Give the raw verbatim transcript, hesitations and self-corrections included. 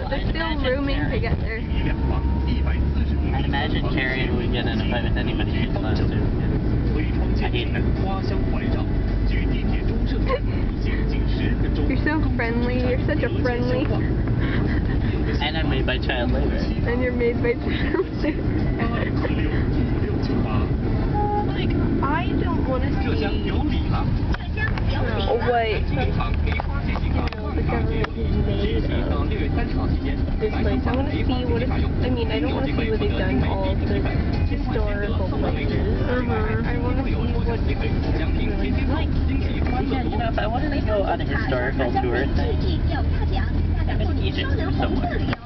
They're still rooming to get there. I'd imagine Carrie would get in a fight with anybody she's close to. I hate her. You're so friendly. You're such a friendly. And I'm made by child labor. And you're made by child labor. Like, I don't want to see what you know, the government has made of this place. I want to see what it's, I mean, I don't want to see what they've done all of the historical places. Uh-huh. I want to see what it's really like. Yeah, you know, if I wanted to go on a historical tour thing, I've been in Egypt somewhere.